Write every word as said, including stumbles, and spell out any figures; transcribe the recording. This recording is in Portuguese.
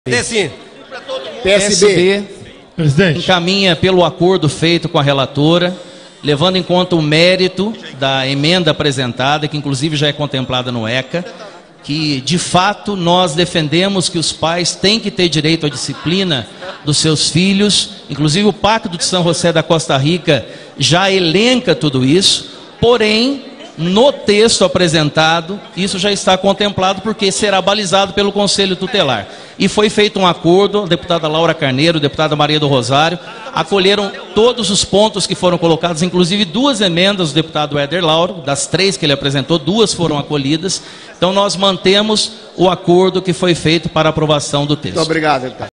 Sim. P S B Presidente. encaminha pelo acordo feito com a relatora, levando em conta o mérito da emenda apresentada, que inclusive já é contemplada no ECA, que de fato nós defendemos que os pais têm que ter direito à disciplina dos seus filhos, inclusive o Pacto de São José da Costa Rica já elenca tudo isso, porém no texto apresentado isso já está contemplado porque será balizado pelo Conselho Tutelar. E foi feito um acordo, a deputada Laura Carneiro, a deputada Maria do Rosário, acolheram todos os pontos que foram colocados, inclusive duas emendas do deputado Éder Lauro, das três que ele apresentou, duas foram acolhidas. Então nós mantemos o acordo que foi feito para a aprovação do texto. Muito obrigado, deputado.